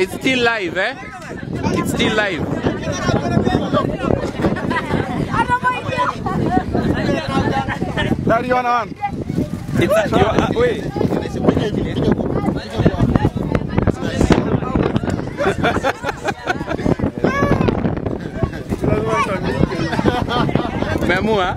It's still live, eh? It's still live. Daddy, you wanna one? It's wait. Memua?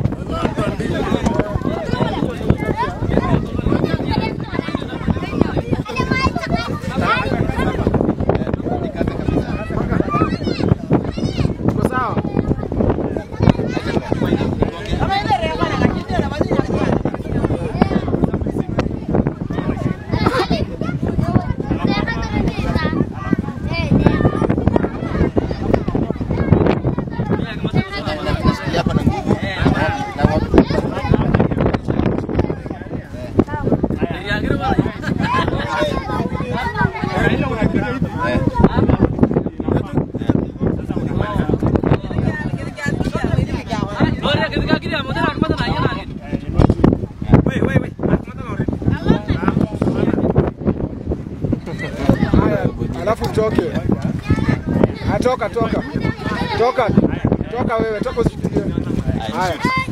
Alafu toke. Toka wewe, toka usikimbie. Haya.